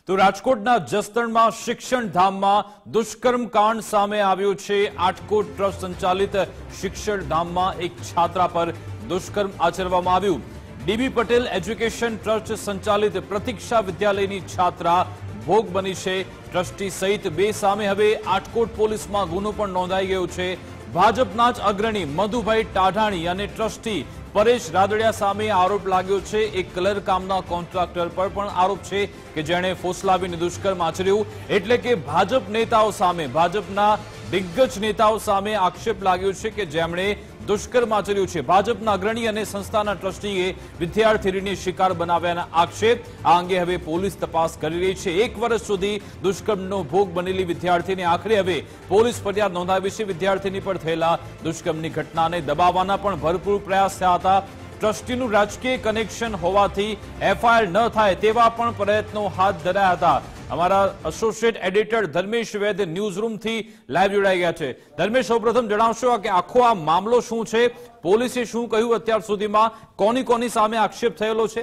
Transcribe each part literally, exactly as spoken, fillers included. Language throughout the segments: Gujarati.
તો રાજકોટના જસદણમાં શિક્ષણ ધામમાં દુષ્કર્મ કાંડ સામે આવ્યો છે। આટકોટ ટ્રસ્ટ સંચાલિત શિક્ષણ ધામમાં એક છાત્રા પર દુષ્કર્મ આચરવામાં આવ્યું। ડીબી પટેલ એજ્યુકેશન ટ્રસ્ટ સંચાલિત પ્રતીક્ષા વિદ્યાલયની છાત્રા ભોગ બની છે। ટ્રસ્ટી સહિત બે સામે હવે આટકોટ પોલીસમાં ગુનો પણ નોંધાઈ ગયો છે। ભાજપના જ અગ્રણી મધુભાઈ ટાઢાણી અને ટ્રસ્ટી પરેશ રાદડિયા સામે આરોપ લાગ્યો છે। એક કલર કામના કોન્ટ્રાક્ટર પર પણ આરોપ છે કે જેણે ફોસલાવીને દુષ્કર્મ આચર્યું। એટલે કે ભાજપ નેતાઓ સામે, ભાજપના દિગ્ગજ નેતાઓ સામે આક્ષેપ લાગ્યો છે કે જેમણે દુષ્કર્મ આચર્યું છે। ભાજપના અગ્રણી અને સંસ્થાના ટ્રસ્ટીએ વિદ્યાર્થીની શિકાર બનાવ્યાના આક્ષેપ। આ અંગે હવે પોલીસ તપાસ કરી રહી છે। એક વર્ષ સુધી દુષ્કર્મનો ભોગ બનેલી વિદ્યાર્થીને આખરે હવે પોલીસ ફરિયાદ નોંધાવી છે। વિદ્યાર્થીની પર થયેલા દુષ્કર્મની ઘટનાને દબાવવાના પણ ભરપૂર પ્રયાસ થયા હતા। ટ્રસ્ટીનું રાજકીય કનેક્શન હોવાથી એફઆઈઆર ન થાય તેવા પણ પ્રયત્નો હાથ ધરાયા હતા। અમારા એસોસિએટ એડિટર ધર્મેશ વૈદ્ય ન્યૂઝરૂમથી લાઈવ જોડાઈ ગયા છે। ધર્મેશ, સૌપ્રથમ જણાવશો કે આખો આ મામલો શું છે, પોલીસે શું કહ્યું અત્યાર સુધીમાં, કોની કોની સામે આક્ષેપ થયેલો છે?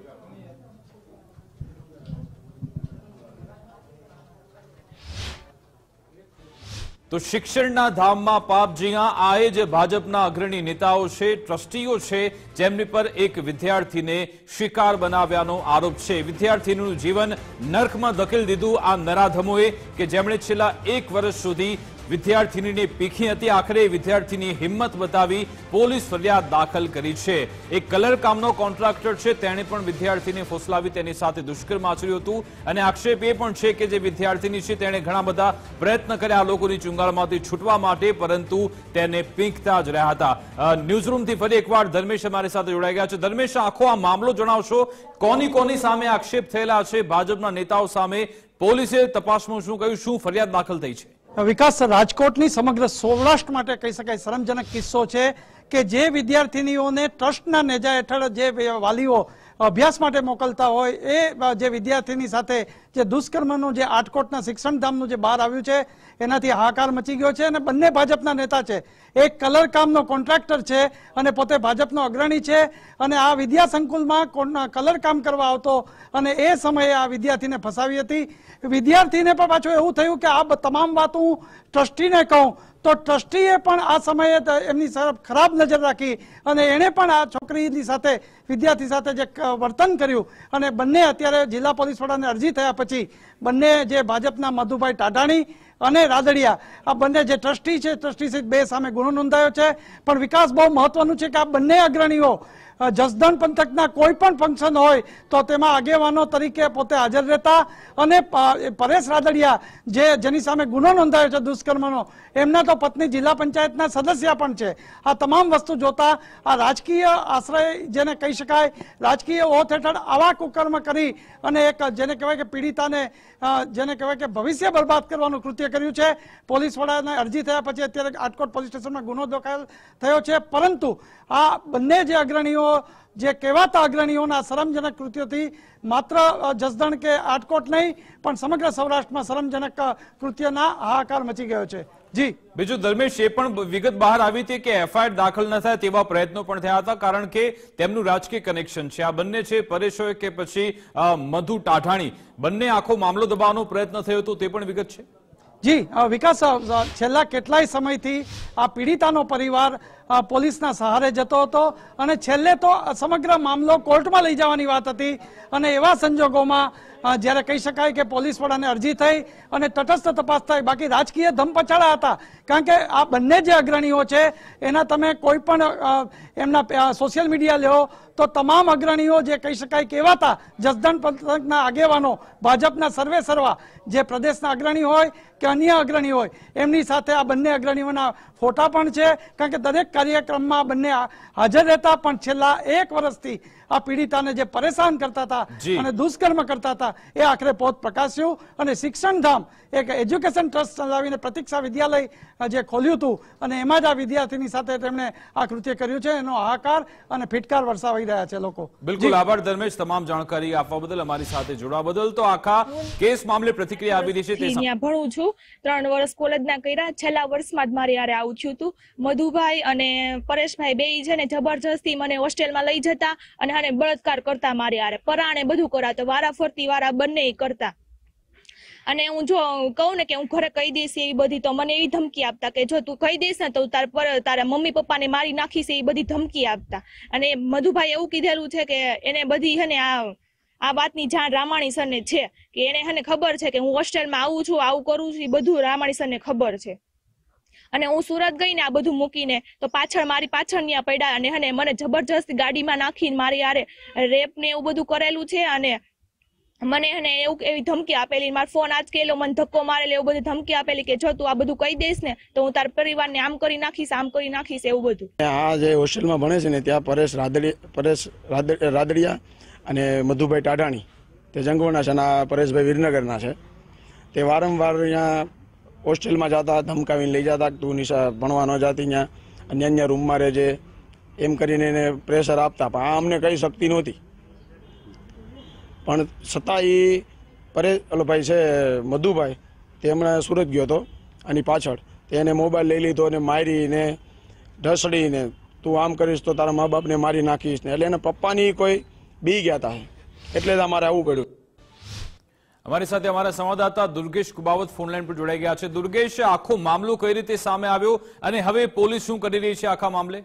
તો શિક્ષણના ધામમાં પાપ જ્યાં આએ જે ભાજપના અગ્રણી નેતાઓ છે, ટ્રસ્ટીઓ છે, જેમની પર એક વિદ્યાર્થીને શિકાર બનાવ્યાનો આરોપ છે। વિદ્યાર્થીનું જીવન નર્કમાં ધકેલી દીધું આ નરાધમોએ કે જેમણે છેલ્લા એક વર્ષ સુધી વિદ્યાર્થીનીને પીખી હતી। આખરે વિદ્યાર્થીની હિંમત બતાવી પોલીસ ફરિયાદ દાખલ કરી છે। એક કલર કામનો કોન્ટ્રાક્ટર છે, તેણે પણ વિદ્યાર્થીને ફોસલાવી તેની સાથે દુષ્કર્મ આચર્યું હતું અને આક્ષેપ એ પણ છે કે જે વિદ્યાર્થીની છે તેણે ઘણા બધા પ્રયત્ન કર્યા આ લોકોની ચુંગાળમાંથી છૂટવા માટે, પરંતુ તેને પીંખતા જ રહ્યા હતા। ન્યૂઝરૂમથી ફરી એકવાર ધર્મેશ અમારી સાથે જોડાઈ ગયા છે। ધર્મેશ, આખો આ મામલો જણાવશો, કોની કોની સામે આક્ષેપ થયેલા છે, ભાજપના નેતાઓ સામે પોલીસે તપાસમાં શું કહ્યું, શું ફરિયાદ દાખલ થઈ છે? વિકાસ, રાજકોટની સમગ્ર સૌરાષ્ટ્ર માટે કહી શકાય શરમજનક કિસ્સો છે કે જે વિદ્યાર્થીનીઓને ટ્રસ્ટના નેજા હેઠળ જે વાલીઓ અભ્યાસ માટે મોકલતા હોય એ જે વિદ્યાર્થીની સાથે જે દુષ્કર્મનું જે આટકોટના શિક્ષણ ધામનું જે બહાર આવ્યું છે એનાથી હાહાકાર મચી ગયો છે અને બંને ભાજપના નેતા છે। એક કલર કામનો કોન્ટ્રાક્ટર છે અને પોતે ભાજપનો અગ્રણી છે અને આ વિદ્યા સંકુલમાં કલર કામ કરવા આવતો અને એ સમયે આ વિદ્યાર્થીને ફસાવી હતી। વિદ્યાર્થીને પણ પાછું એવું થયું કે આ તમામ વાત હું ટ્રસ્ટીને કહું તો ટ્રસ્ટીએ પણ આ સમયે એમની તરફ ખરાબ નજર રાખી અને એણે પણ આ છોકરીની સાથે વિદ્યાર્થી સાથે જે વર્તન કર્યું અને બંને અત્યારે જિલ્લા પોલીસ વડાને અરજી થયા પછી બંને જે ભાજપના મધુભાઈ ટાઢાણી અને રાદડિયા આ બંને જે ટ્રસ્ટી છે, ટ્રસ્ટી સહિત બે સામે ગુનો નોંધાયો છે। પણ વિકાસ, બહુ મહત્વનું છે કે આ બંને અગ્રણીઓ જસદણ પંથકના કોઈ પણ ફંક્શન હોય તો તેમાં આગેવાનો તરીકે પોતે હાજર રહેતા અને પરેશ રાદડિયા જે જેની સામે ગુનો નોંધાયો છે દુષ્કર્મનો, એમના તો પત્ની જિલ્લા પંચાયતના સદસ્ય પણ છે। આ તમામ વસ્તુ જોતા આ રાજકીય આશ્રય જેને કહી શકાય, રાજકીય ઓથ હેઠળ આવા કુકર્મ કરી અને એક જેને કહેવાય કે પીડિતાને જેને કહેવાય કે ભવિષ્ય બરબાદ કરવાનું કૃત્ય કર્યું છે। પોલીસ વડાને અરજી થયા પછી અત્યારે આટકોટ પોલીસ સ્ટેશનમાં ગુનો દાખલ થયો છે, પરંતુ આ બંને જે અગ્રણીઓ જે કહેવાતા અગ્રણીઓના શરમજનક કૃત્યોથી માત્ર જસદણ કે આટકોટ નહીં પણ સમગ્ર સૌરાષ્ટ્રમાં શરમજનક કૃત્યના હાહાકાર મચી ગયો છે। જી બીજું ધર્મેશ, એ પણ વિગત બહાર આવી હતી કે એફઆઈઆર દાખલ ન થાય તેવા પ્રયત્નો પણ થયા હતા, કારણ કે તેમનું રાજકીય કનેક્શન છે। આ બંને છે, પરેશ હોય કે પછી મધુ ટાઢાણી, બંને આખો મામલો દબાવવાનો પ્રયત્ન થયો હતો, તે પણ વિગત છે? જી વિકાસ, છેલ્લા કેટલાય સમયથી આ પીડિતાનો પરિવાર પોલીસના સહારે જતો હતો અને છેલ્લે તો સમગ્ર મામલો કોર્ટમાં લઈ જવાની વાત હતી અને એવા સંજોગોમાં જ્યારે કહી શકાય કે પોલીસ વડાને અરજી થઈ અને તટસ્થ તપાસ થઈ, બાકી રાજકીય ધમપછાડા હતા। કારણ કે આ બંને જે અગ્રણીઓ છે એના તમે કોઈ પણ એમના સોશિયલ મીડિયા લ્યો તો તમામ અગ્રણીઓ જે કહી શકાય કહેવાતા જસદણ પંથકના આગેવાનો, ભાજપના સર્વે સર્વા જે પ્રદેશના અગ્રણી હોય કે અન્ય અગ્રણી હોય એમની સાથે આ બંને અગ્રણીઓના ફોટા પણ છે, કારણ કે દરેક કાર્યક્રમમાં બંને હાજર રહેતા। પણ છેલ્લા એક વર્ષથી આ પીડિતાને જે પરેશાન કરતા હતા અને દુષ્કર્મ કરતા હતા એ આખરે પોત પ્રકાશ્યું અને શિક્ષણ ધામ એક એજ્યુકેશન ટ્રસ્ટ ચલાવીને પ્રતીક્ષા વિદ્યાલય જે ખોલ્યું હતું અને એમાં જ આ વિદ્યાર્થીની સાથે તેમણે આ કૃત્ય કર્યું છે। એનો હાહાકાર અને ફિટકાર વરસાવી રહ્યા છે લોકો। બિલકુલ આભાર ધર્મેશ, તમામ જાણકારી આપવા બદલ, અમારી સાથે જોડાવા બદલ। તો આખા કેસ મામલે પ્રતિક્રિયા આપી રહી છે તે ભણું છું, ત્રણ વર્ષ કોલેજના કર્યા, છેલ્લા વર્ષમાં જ મારી હારે આવું છું તું મધુભાઈ અને પરેશભાઈ બે છે ને જબરજસ્તી મને હોસ્ટેલમાં લઈ જતા અને બળાત્કાર કરતા, મારી હારે પરાણે બધું કરાતો, વારા ફરતી વારા બંને કરતા। અને હું જો કહું ને કે હું ઘરે કહી દઈશ એવી બધી, તો મને એવી ધમકી આપતા કે જો તું કહી દઈશ ને તો તાર પર તારા મમ્મી પપ્પાને મારી નાખીશ, એ બધી ધમકી આપતા. અને મધુભાઈ એવું કીધેલું છે કે એને બધી હે ને આ આ વાતની જાણ રામાણી સરને છે, કે એને હને ખબર છે કે હું હોસ્ટેલમાં આવું છું, આવું કરું છું, એ બધું રામાણી સરને ખબર છે. અને હું સુરત ગઈ ને આ બધું મૂકીને તો પાછળ મારી પાછળ ત્યાં પડ્યા અને હને મને જબરજસ્ત ગાડીમાં નાખીને મારી યારે રેપ ને એવું બધું કરેલું છે. અને મને એને એવું એવી ધમકી આપેલી, મારો ફોન આજ કેલો મને ધક્કો મારેલો, એવું બધી ધમકી આપેલી કે જો તું આ બધું કહી દઈશ ને તો હું તારા પરિવારને આમ કરી નાખીશ, આમ કરી નાખીશ, એવું બધું. આ જે હોસ્ટેલમાં ભણે છે ને ત્યાં પરેશ રાદડી પરેશ રાદડિયા અને મધુભાઈ ટાઢાણી તે જંગવરના છે અને પરેશભાઈ વિરનગરના છે. તે વારંવાર અહીંયા હોસ્ટેલમાં જતા, ધમકાવીને લઈ જતા, તું નિશા ભણવા ન જાતી, ત્યાં અન્ય અન્ય રૂમમાં રહેજે એમ કરીને એને પ્રેશર આપતા. પણ આ અમને કઈ શક્તિ નહોતી. પણ છતાં એ પરેશ ઓલો ભાઈ છે મધુભાઈ, તે હમણાં સુરત ગયો હતો આની પાછળ, તેને મોબાઈલ લઈ લીધો અને મારીને ઢસડીને તું આમ કરીશ તો તારા મા બાપને મારી નાખીશ ને, એટલે એના પપ્પાની કોઈ બી ગયા હતા, એટલે જ અમારે આવવું પડ્યું. અમારી સાથે અમારા સંવાદદાતા દુર્ગેશ કુબાવત ફોનલાઈન પર જોડાઈ ગયા છે. દુર્ગેશ, આખો મામલો કઈ રીતે સામે આવ્યો અને હવે પોલીસ શું કરી રહી છે આખા મામલે?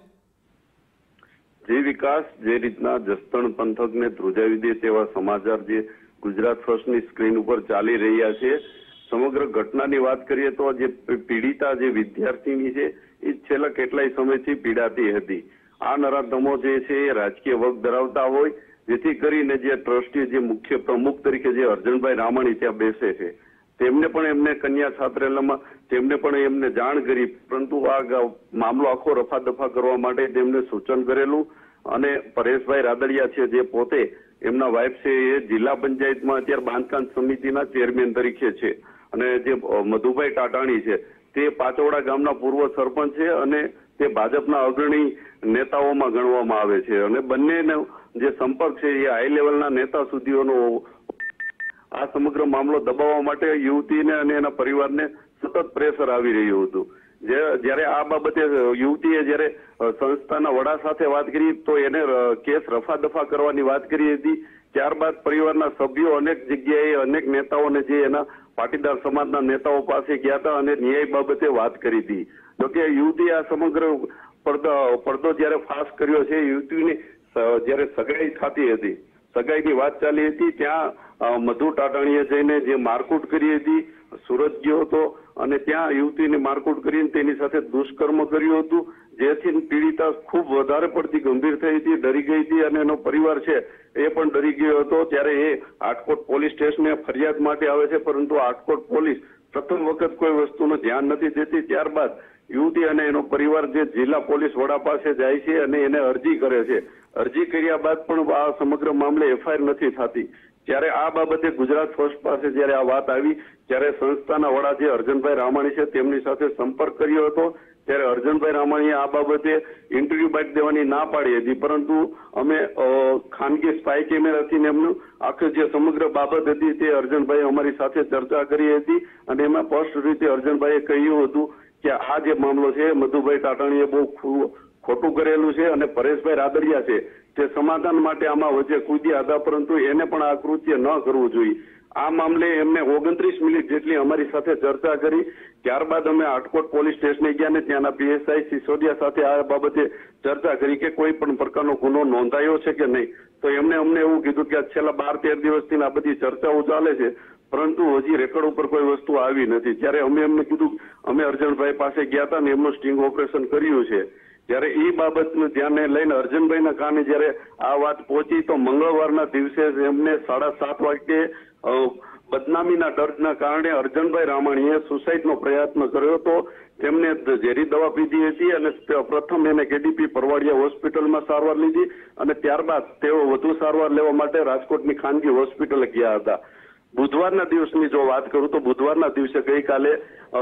જે વિકાસ જે રીતના જસદણ પંથકને ધ્રુજાવી દે તેવા સમાચાર જે ગુજરાત ફર્સ્ટની સ્ક્રીન ઉપર ચાલી રહ્યા છે. સમગ્ર ઘટનાની વાત કરીએ તો જે પીડિતા જે વિદ્યાર્થીની છે એ છેલ્લા કેટલાય સમયથી પીડાતી હતી. આ નરાધમો જે છે એ રાજકીય વગ ધરાવતા હોય, જેથી કરીને જે ટ્રસ્ટી જે મુખ્ય પ્રમુખ તરીકે જે અર્જુનભાઈ રામાણી ત્યાં બેસે છે તેમને પણ એમને કન્યા છાત્રાલયમાં તેમને પણ એમને જાણ કરી, પરંતુ આ મામલો આખો રફાદફા કરવા માટે તેમને સૂચન કરેલું. અને પરેશભાઈ રાદડિયા છે જે પોતે એમના વાઇફ છે એ જિલ્લા પંચાયતમાં અત્યારે બાંધકામ સમિતિના ચેરમેન તરીકે છે, અને જે મધુભાઈ ટાટાણી છે તે પાચોડા ગામના પૂર્વ સરપંચ છે અને તે ભાજપના અગ્રણી નેતાઓમાં ગણવામાં આવે છે. અને બંનેનો જે સંપર્ક છે એ હાઈ લેવલના નેતા સુધીનો. આ સમગ્ર મામલો દબાવવા માટે યુવતીને અને એના પરિવારને સતત પ્રેશર આવી રહ્યું હતું. જ્યારે આ બાબતે યુવતીએ જ્યારે સંસ્થાના વડા સાથે વાત કરી તો એને કેસ રફા દફા કરવાની વાત કરી હતી. ત્યારબાદ પરિવારના સભ્યો અનેક જગ્યાએ અનેક નેતાઓને જે એના પાટીદાર સમાજના નેતાઓ પાસે ગયા હતા અને ન્યાય બાબતે વાત કરી હતી. જોકે યુવતી આ સમગ્ર પડદો પડદો જયારે ફાસ કર્યો છે, યુવતીની જયારે સગાઈ થતી હતી, સગાઈની વાત ચાલી હતી, ત્યાં મધુ ટાટાણીએ જઈને જે મારકૂટ કરી હતી, સુરત ગયો હતો અને ત્યાં યુવતીને મારકૂટ કરીને તેની સાથે દુષ્કર્મ કર્યું હતું, જેથી પીડિતા ખૂબ વધારે પડતી ગંભીર થઈ હતી, ડરી ગઈ હતી અને એનો પરિવાર છે એ પણ ડરી ગયો હતો. ત્યારે એ આટકોટ પોલીસ સ્ટેશને ફરિયાદ માટે આવે છે, પરંતુ આટકોટ પોલીસ પ્રથમ વખત કોઈ વસ્તુનું ધ્યાન નથી દેતી. ત્યારબાદ યુવતી અને એનો પરિવાર જે જિલ્લા પોલીસ વડા પાસે જાય છે અને એને અરજી કરે છે. અરજી કર્યા બાદ પણ આ સમગ્ર મામલે એફઆઈઆર નથી થતી. ત્યારે આ બાબતે ગુજરાત ફર્સ્ટ પાસે જયારે આ વાત આવી ત્યારે સંસ્થાના વડા જે અર્જુનભાઈ રામાણી છે તેમની સાથે સંપર્ક કર્યો હતો. ત્યારે અર્જુનભાઈ રામાણીએ આ બાબતે ઇન્ટરવ્યુ બાઇટ દેવાની ના પાડી હતી, પરંતુ અમે ખાનગી સ્પાય કેમેરાથી એમનું આખી જે સમગ્ર બાબત હતી તે અર્જુનભાઈ અમારી સાથે ચર્ચા કરી હતી અને એમાં સ્પષ્ટ રીતે અર્જુનભાઈએ કહ્યું હતું કે આ જે મામલો છે મધુભાઈ ટાટાણીએ બહુ ખોટું કરેલું છે અને પરેશભાઈ રાદડિયા છે તે સમાધાન માટે આમાં વચ્ચે કૂદ્યા હતા, પરંતુ એને પણ આ કૃત્ય ન કરવું જોઈએ. આ મામલે એમને ઓગણત્રીસ મિનિટ જેટલી અમારી સાથે ચર્ચા કરી. ત્યારબાદ અમે આટકોટ પોલીસ સ્ટેશને ગયા ને ત્યાંના પીએસઆઈ સિસોદિયા સાથે આ બાબતે ચર્ચા કરી કે કોઈ પણ પ્રકારનો ગુનો નોંધાયો છે કે નહીં. તો એમને અમને એવું કીધું કે છેલ્લા બાર તેર દિવસથી આ બધી ચર્ચાઓ ચાલે છે, પરંતુ હજી રેકોર્ડ ઉપર કોઈ વસ્તુ આવી નથી. ત્યારે અમે એમને કીધું અમે અર્જુનભાઈ પાસે ગયા હતા ને એમનું સ્ટિંગ ઓપરેશન કર્યું છે. ત્યારે એ બાબતને ધ્યાને લઈને અર્જુનભાઈના કાને જયારે આ વાત પહોંચી તો મંગળવારના દિવસે એમને સાડા સાત વાગે બદનામીના દર્દના કારણે અર્જુનભાઈ રામાણીએ સુસાઇડનો પ્રયત્ન કર્યો હતો. તેમને ઝેરી દવા પીધી હતી અને પ્રથમ એને કેડીપી પરવાડિયા હોસ્પિટલમાં સારવાર લીધી અને ત્યારબાદ તેઓ વધુ સારવાર લેવા માટે રાજકોટની ખાનગી હોસ્પિટલે ગયા હતા. બુધવારના દિવસની જો વાત કરું તો બુધવારના દિવસે ગઈકાલે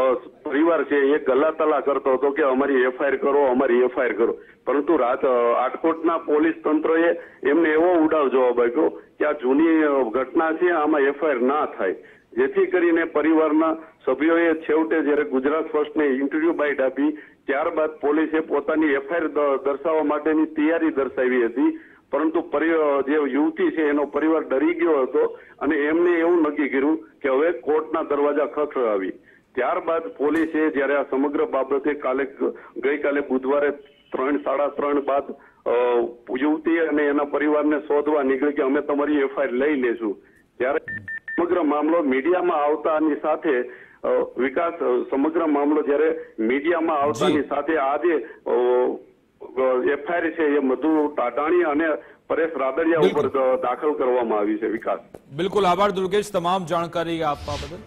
પરિવાર છે એ ગલ્લાતલા કરતો હતો કે અમારી એફઆઈઆર કરો અમારી એફઆઈઆર કરો, પરંતુ રાત આટકોટના પોલીસ તંત્રએ એમને એવો ઉડાવ જવાબ આપ્યો કે આ જૂની ઘટના છે આમાં એફઆઈઆર ના થાય, જેથી કરીને પરિવારના સભ્યોએ છેવટે જયારે ગુજરાત ફર્સ્ટને ઇન્ટરવ્યુ બાઇટ આપી ત્યારબાદ પોલીસે પોતાની એફઆઈઆર દર્શાવવા માટેની તૈયારી દર્શાવી હતી, પરંતુ જે યુવતી છે એનો પરિવાર ડરી ગયો હતો અને એમને એવું નક્કી કર્યું કે હવે કોર્ટના દરવાજા ખખડાવી. ત્યારબાદ પોલીસે જયારે આ સમગ્ર બાબતે કાલે ગઈકાલે બુધવારે ત્રણ સાડા ત્રણ બાદ યુવતી અને એના પરિવારને શોધવા નીકળી કે અમે તમારી એફઆઈઆર લઈ લેશું. ત્યારે સમગ્ર મામલો મીડિયામાં આવતાની સાથે વિકાસ સમગ્ર મામલો જયારે મીડિયામાં આવતાની સાથે આજે એફઆઈઆર છે એ મધુ ટાટાણી અને પરેશ રાદડિયા ઉપર દાખલ કરવામાં આવી છે. વિકાસ બિલકુલ આભાર દુર્ગેશ તમામ જાણકારી આપવા બદલ.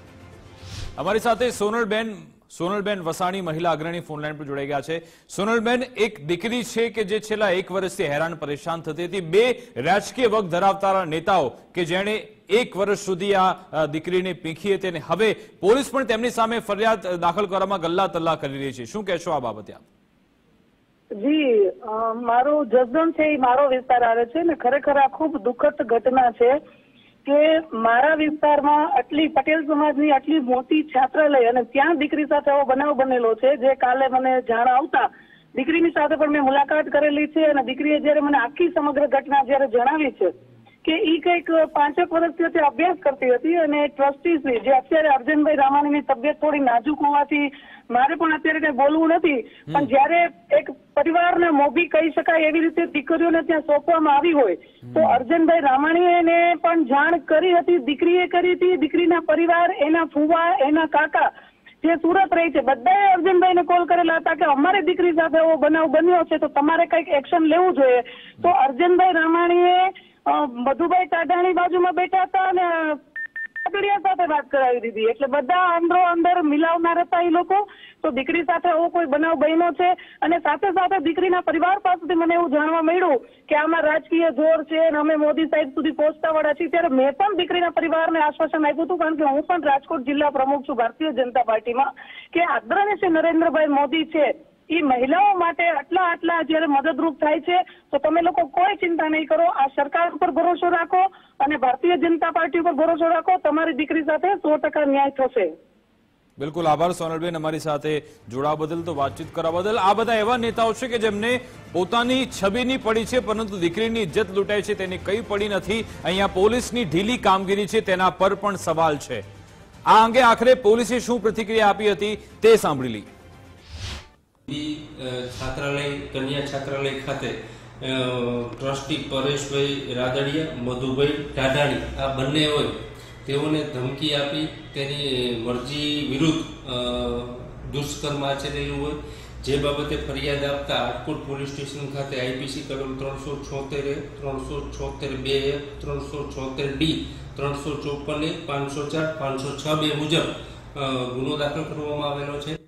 અમારી સાથે સોનલબેન સોનલબેન વસાણી મહિલા અગ્રણી ફોનલાઈન પર જોડાઈ ગયા છે. સોનલબેન, એક દીકરી છે કે જે છેલ્લા એક વર્ષથી હેરાન પરેશાન થતી હતી. બે રાજકીય વગ ધરાવતા નેતાઓ કે જેણે એક વર્ષ સુધી આ દીકરીને પીંખી હતી અને હવે પોલીસ પણ તેમની સામે ફરિયાદ દાખલ કરવામાં ગલ્લા તલ્લા કરી રહી છે. શું કહેશો આ બાબતે આપ? જી, મારો જસદણ છે એ મારો વિસ્તાર આવે છે ને ખરેખર આ ખૂબ દુઃખદ ઘટના છે કે મારા વિસ્તારમાં આટલી પટેલ સમાજની આટલી મોટી છાત્રાલય અને ત્યાં દીકરી સાથે આવો બનાવ બનેલો છે. જે કાલે મને જાણ આવતા દીકરીની સાથે પણ મેં મુલાકાત કરેલી છે અને દીકરીએ જયારે મને આખી સમગ્ર ઘટના જયારે જણાવી છે કે ઈ કઈક પાંચેક વર્ષથી અત્યારે અભ્યાસ કરતી હતી અને ટ્રસ્ટી જે અત્યારે અર્જનભાઈ રામાણીની તબિયત થોડી નાજુક હોવાથી મારે પણ અત્યારે કઈ બોલવું નથી, પણ જયારે એક પરિવારના મોભી કહી શકાય એવી રીતે દીકરીઓને ત્યાં સોંપવામાં આવી હોય તો અર્જનભાઈ રામાણીએ પણ જાણ કરી હતી, દીકરીએ કરી હતી. દીકરીના પરિવાર, એના ફુવા, એના કાકા જે સુરત રહી છે બધાએ અર્જનભાઈને કોલ કરેલા હતા કે અમારી દીકરી સાથે એવો બનાવ બન્યો છે તો તમારે કઈક એક્શન લેવું જોઈએ. તો અર્જનભાઈ રામાણીએ મધુભાઈ ટાઢાણી બાજુમાં બેઠા હતા અને રાદડિયા સાથે વાત કરાવી દીધી. એટલે બધા અંદરો અંદર મિલાવનાર હતા એ લોકો. તો દીકરી સાથે આવો કોઈ બનાવ બન્યો છે અને સાથે સાથે દીકરીના પરિવાર પાસેથી મને એવું જાણવા મળ્યું કે આમાં રાજકીય જોર છે અને અમે મોદી સાહેબ સુધી પહોંચતા વાળા છીએ. ત્યારે મેં પણ દીકરીના પરિવારને આશ્વાસન આપ્યું હતું, કારણ કે હું પણ રાજકોટ જિલ્લા પ્રમુખ છું ભારતીય જનતા પાર્ટીમાં, કે આદરણીય શ્રી નરેન્દ્રભાઈ મોદી છે એ મહિલાઓ માટે આટલા આટલા જયારે મદદરૂપ થાય છે તો તમે લોકો કોઈ ચિંતા નહીં કરો. આ સરકાર ઉપર ભરોસો રાખો અને ભારતીય જનતા પાર્ટી ઉપર ભરોસો રાખો. તમારી દીકરી સાથે સો ટકા ન્યાય થશે. બિલકુલ આભાર સોનલબેન અમારી સાથે જોડાવા બદલ, તો વાતચીત કરવા બદલ. આ બધા એવા નેતાઓ છે કે જેમને પોતાની છબીની પડી છે પરંતુ દીકરીની ઇજ્જત લૂંટાય છે તેની કઈ પડી નથી. અહીંયા પોલીસની ઢીલી કામગીરી છે તેના પર પણ સવાલ છે. આ અંગે આખરે પોલીસે શું પ્રતિક્રિયા આપી હતી તે સાંભળી લઈએ. છાત્રાલય કન્યા છાત્રાલય ખાતે ટ્રસ્ટી પરેશભાઈ રાદડિયા, મધુભાઈ ટાઢાણી આ બંને હોય તેઓને ધમકી આપી તેની મરજી વિરુદ્ધ દુષ્કર્મ આચરેલું હોય જે બાબતે ફરિયાદ આપતા આટકોટ પોલીસ સ્ટેશન ખાતે આઈપીસી કલમ ત્રણસો છોતેર એ, ત્રણસો છોતેર બે એ, ત્રણસો છોતેર ડી, ત્રણસો ચોપન એ, પાંચસો ચાર, પાંચસો છ બે મુજબ ગુનો દાખલ કરવામાં આવેલો છે.